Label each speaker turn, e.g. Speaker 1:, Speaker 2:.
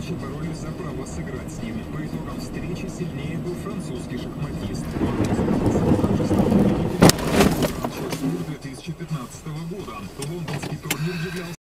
Speaker 1: матче боролись за право сыграть с ним. По итогам встречи сильнее был французский шахматист. Он также стал победителем 2015 года. Лондонский турнир являлся